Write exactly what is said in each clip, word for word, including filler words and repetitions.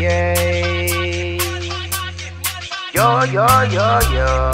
yeah. Yo, yo, yo, yo.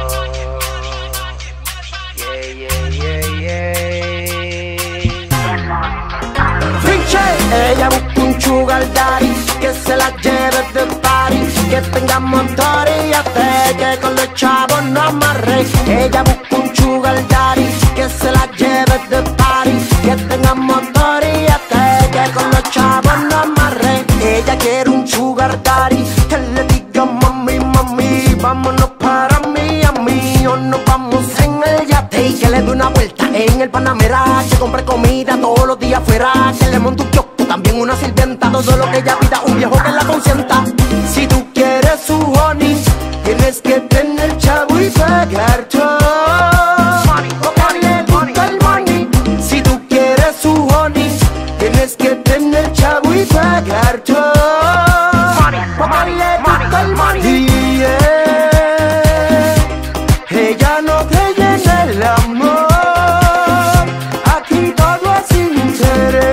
Yeah, yeah, yeah, yeah. Finche, ella busca un sugar daddy que se la lleve de party, que tenga motor y ate, que con los chavos no amarre. Ella busca un sugar daddy que se la lleve de party, que tenga motor y ate, que con los chavos no amarre. Ella quiere un sugar daddy que le diga mami, mami, vámonos para Miami o nos vamos en el yate, y que le dé una vuelta en el Panamera, que compre comida todos los días fuera, que le monte un kiosco, también una sirvienta, todo lo que ella pida, un viejo que la consienta. Si tú quieres su honey, tienes que tener chavo y pagar todo. Porque le gusta el money. Si tú quieres su honey, tienes que tener chavo y pagar todo. Porque le gusta el money. Yeah. Ella no cree en el amor, aquí todo es interés,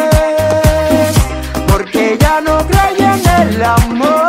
porque ella no cree en el amor.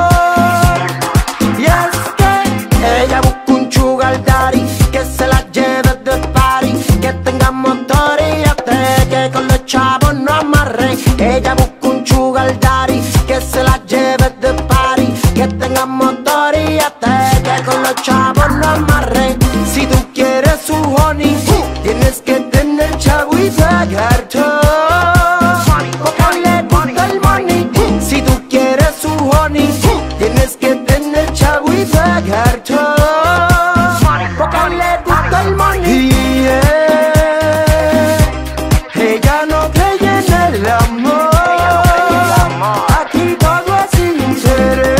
Y es que ella busca un sugar daddy que se la lleve de party, que tenga motor y ate, que con los chavos no amarre. Ella busca un sugar daddy que se la lleve de party, que tenga motor y ate, que con los chavos no amarre. Si tú quieres su honey, tienes que tener chavo y pagar todo. Porque le gusta el money. Si tú quieres su honey, tienes que tener chavo y pagar todo. Porque le gusta el money. Yeah. Ella no cree en el amor, aquí todo es interés,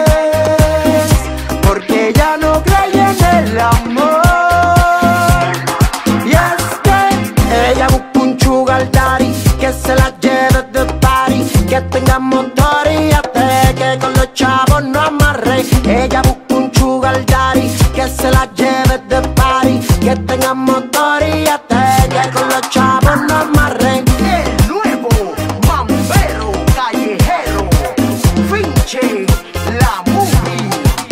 porque ella no cree en el amor. Y es que ella busca un sugar daddy que se la lleve de party, que tenga motor y ate, que con los chavos no amarre. Ella busca un sugar daddy que se la lleve de party, que tenga motor y ate, que con los chavos no amarre. El nuevo mambero callejero, Finche, la movie,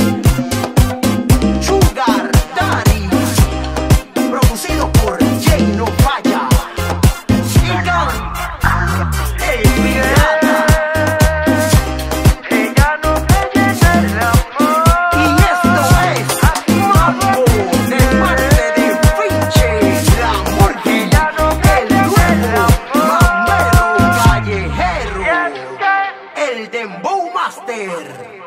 Sugar Daddy, producido por Jay No Falla y con El Pirata. Ella no cree en el amor, Y esto es Mambo de parte de Finche, la movie, el nuevo mambero callejero, el Dembow Master.